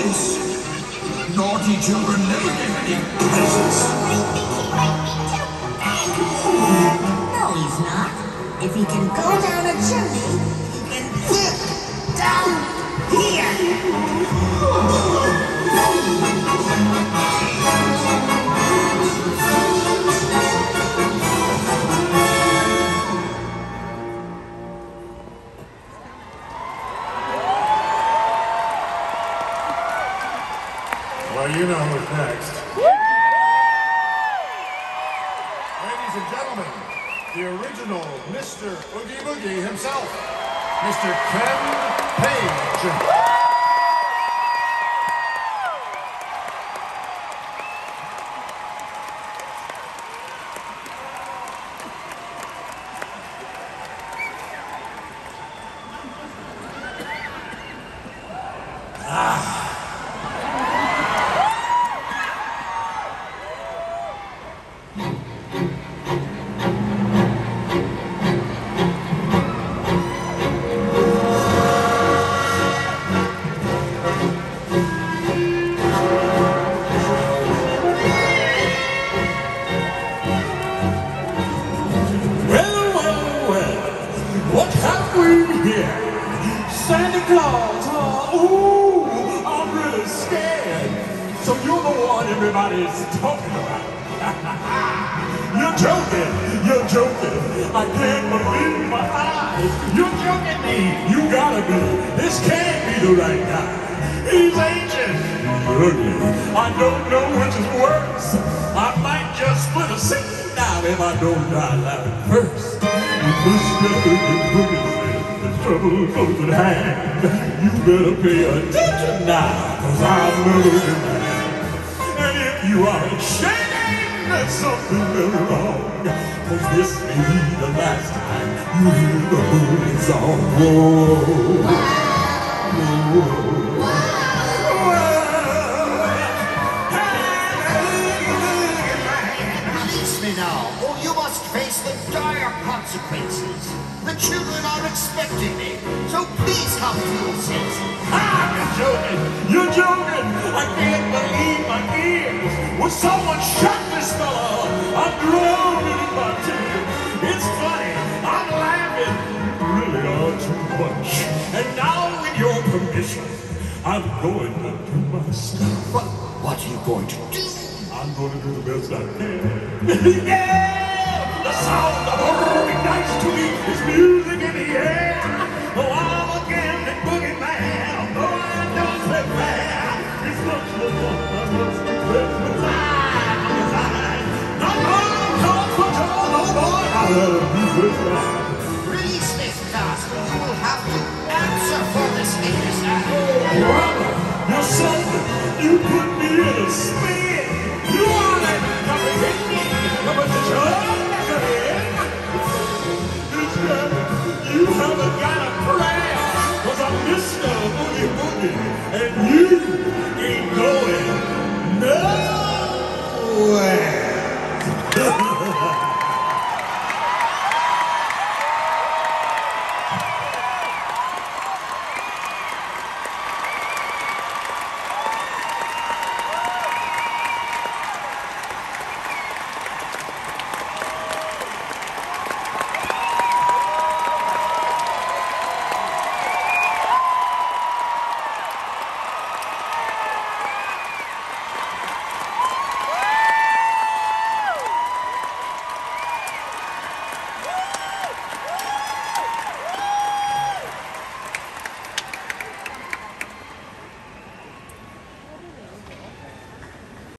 this. Naughty children never get any presents. No, he's not. If he can go down a chimney, he can zip down here. Well, you know who's next. Ladies and gentlemen, the original Mr. Oogie Boogie himself, Mr. Ken Page. What have we here? Santa Claus, ooh, I'm really scared. So you're the one everybody's talking about. You're joking. I can't believe my eyes. You're joking me. You gotta be. This can't be the right guy. He's ancient. He's ugly. I don't know which is worse. I might just split a scene now if I don't die laughing first. Mr. Oogie Boogie says the trouble goes at hand. You better pay attention now, 'cause I'm the Oogie Man. And if you are ashamed, there's something very wrong, 'cause this may be the last time you hear the Boogie song. Whoa, whoa. Now, or you must face the dire consequences. The children are expecting me, so please come to your senses. You're joking! I can't believe my ears! Will someone shut this fella up? I'm drowning in my tears. It's funny, I'm laughing. You really are too much. And now, with your permission, I'm going to do my stuff. What are you going to do? I'm going to do the best I can. Yeah! The sound of roaring nice to me is music in the air. Oh, I'm a gambling boogie man. Oh, I don't play fair. It's much more fun. I must confess the time. Not all the cause for trouble, no boy. I love you this time.